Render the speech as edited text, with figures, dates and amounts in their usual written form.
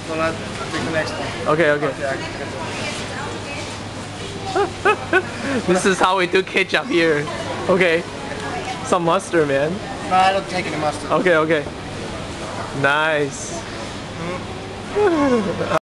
So let's pick the next one. Okay, okay. This is how we do ketchup here. Okay. Some mustard, man. No, I don't take any mustard. Okay, okay. Nice.